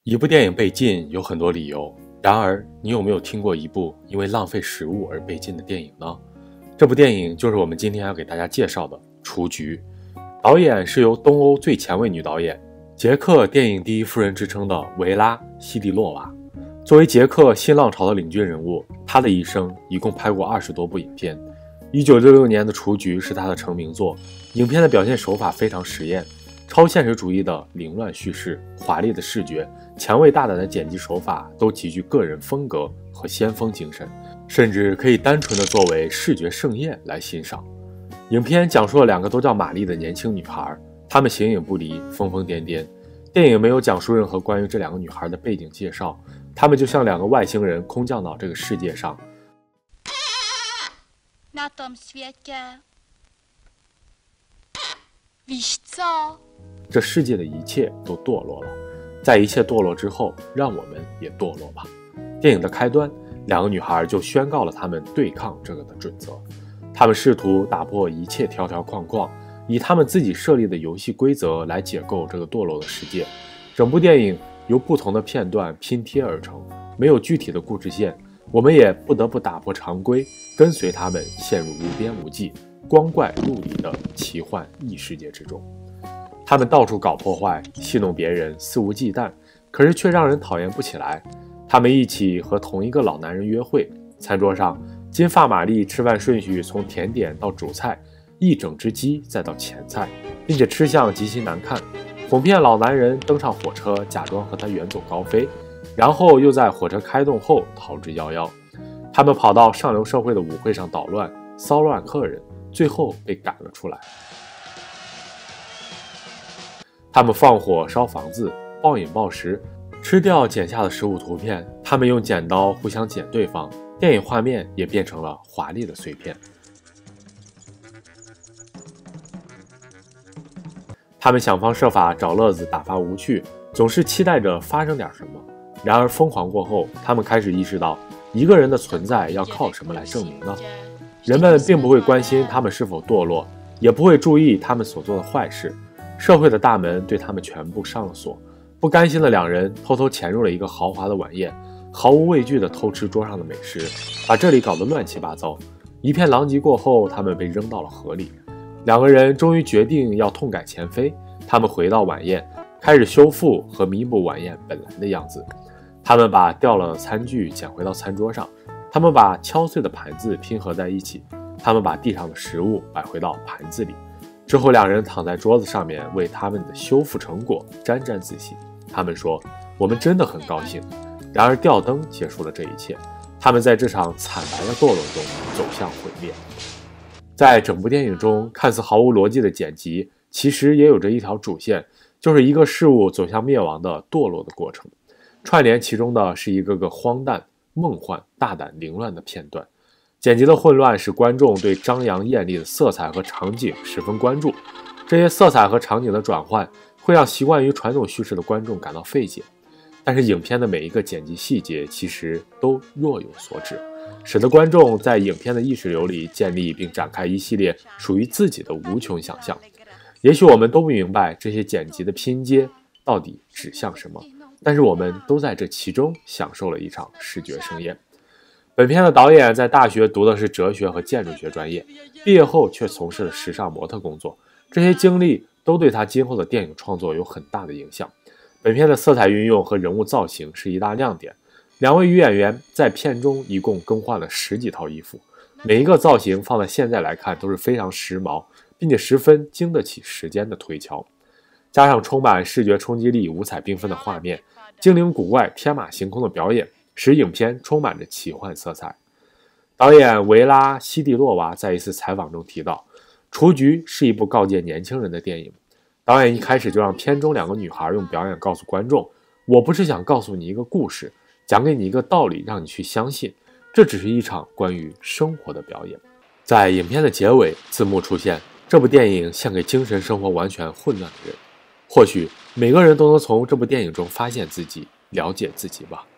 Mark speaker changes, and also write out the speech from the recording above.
Speaker 1: 一部电影被禁有很多理由，然而你有没有听过一部因为浪费食物而被禁的电影呢？这部电影就是我们今天要给大家介绍的《雏菊》，导演是由东欧最前卫女导演、捷克电影第一夫人之称的维拉·西蒂洛娃。作为捷克新浪潮的领军人物，她的一生一共拍过20多部影片。1966年的《雏菊》是她的成名作，影片的表现手法非常实验，超现实主义的凌乱叙事、华丽的视觉、前卫大胆的剪辑手法都极具个人风格和先锋精神，甚至可以单纯的作为视觉盛宴来欣赏。影片讲述了2个都叫玛丽的年轻女孩，她们形影不离，疯疯癫癫。电影没有讲述任何关于这2个女孩的背景介绍，她们就像2个外星人空降到这个世界上。
Speaker 2: Na tom świecie wiesz co？
Speaker 1: 这世界的一切都堕落了，在一切堕落之后，让我们也堕落吧。电影的开端，2个女孩就宣告了她们对抗这个的准则。她们试图打破一切条条框框，以她们自己设立的游戏规则来解构这个堕落的世界。整部电影由不同的片段拼贴而成，没有具体的故事线，我们也不得不打破常规，跟随她们陷入无边无际、光怪陆离的奇幻异世界之中。他们到处搞破坏，戏弄别人，肆无忌惮，可是却让人讨厌不起来。他们一起和同一个老男人约会，餐桌上金发玛丽吃饭顺序从甜点到主菜，一整只鸡再到前菜，并且吃相极其难看，哄骗老男人登上火车，假装和他远走高飞，然后又在火车开动后逃之夭夭。他们跑到上流社会的舞会上捣乱，骚乱客人，最后被赶了出来。他们放火烧房子，暴饮暴食，吃掉剪下的食物图片，他们用剪刀互相剪对方，电影画面也变成了华丽的碎片。他们想方设法找乐子打发无趣，总是期待着发生点什么。然而疯狂过后，他们开始意识到一个人的存在要靠什么来证明呢？人们并不会关心他们是否堕落，也不会注意他们所做的坏事。社会的大门对他们全部上了锁，不甘心的2人偷偷潜入了一个豪华的晚宴，毫无畏惧地偷吃桌上的美食，把这里搞得乱七八糟。一片狼藉过后，他们被扔到了河里。2个人终于决定要痛改前非，他们回到晚宴，开始修复和弥补晚宴本来的样子。他们把掉了的餐具捡回到餐桌上，他们把敲碎的盘子拼合在一起，他们把地上的食物摆回到盘子里。之后2人躺在桌子上面为他们的修复成果沾沾自喜。他们说，我们真的很高兴。然而吊灯结束了这一切，他们在这场惨白的堕落中走向毁灭。在整部电影中，看似毫无逻辑的剪辑其实也有着一条主线，就是一个事物走向灭亡的堕落的过程。串联其中的是一个个荒诞、梦幻、大胆、凌乱的片段。剪辑的混乱使观众对张扬艳丽的色彩和场景十分关注，这些色彩和场景的转换会让习惯于传统叙事的观众感到费解。但是影片的每一个剪辑细节其实都若有所指，使得观众在影片的意识流里建立并展开一系列属于自己的无穷想象。也许我们都不明白这些剪辑的拼接到底指向什么，但是我们都在这其中享受了一场视觉盛宴。本片的导演在大学读的是哲学和建筑学专业，毕业后却从事了时尚模特工作，这些经历都对他今后的电影创作有很大的影响。本片的色彩运用和人物造型是一大亮点，2位女演员在片中一共更换了10几套衣服，每一个造型放在现在来看都是非常时髦，并且十分经得起时间的推敲。加上充满视觉冲击力、五彩缤纷的画面，精灵古怪、天马行空的表演，使影片充满着奇幻色彩。导演维拉·西蒂洛娃在一次采访中提到，《雏菊》是一部告诫年轻人的电影。导演一开始就让片中2个女孩用表演告诉观众，我不是想告诉你一个故事，讲给你一个道理让你去相信，这只是一场关于生活的表演。在影片的结尾，字幕出现，这部电影献给精神生活完全混乱的人。或许每个人都能从这部电影中发现自己，了解自己吧。